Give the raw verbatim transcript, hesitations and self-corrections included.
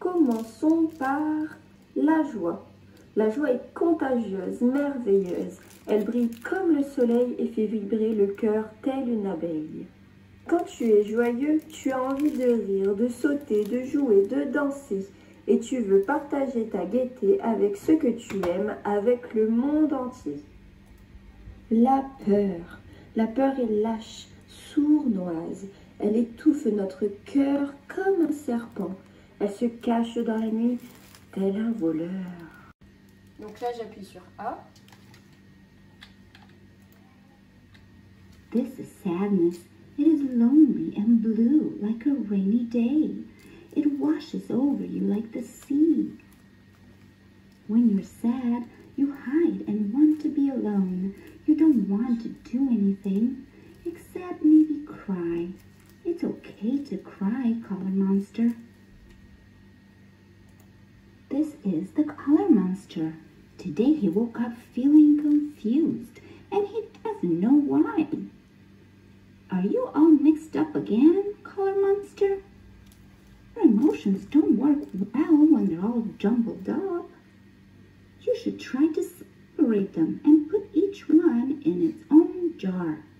Commençons par la joie. La joie est contagieuse, merveilleuse. Elle brille comme le soleil et fait vibrer le cœur tel une abeille. Quand tu es joyeux, tu as envie de rire, de sauter, de jouer, de danser. Et tu veux partager ta gaieté avec ceux que tu aimes, avec le monde entier. La peur. La peur est lâche, sournoise. Elle étouffe notre cœur comme un serpent. Elle se cache dans la nuit, tel un voleur. Donc là, j'appuie sur A. This is sadness. It is lonely and blue like a rainy day. It washes over you like the sea. When you're sad, you hide and want to be alone. You don't want to do anything except maybe cry. It's okay to cry, Color Monster. This is the Color Monster. Today he woke up feeling confused and he doesn't know why. Are you all mixed up again, Color Monster? Your emotions don't work well when they're all jumbled up. You should try to separate them and put each one in its own jar.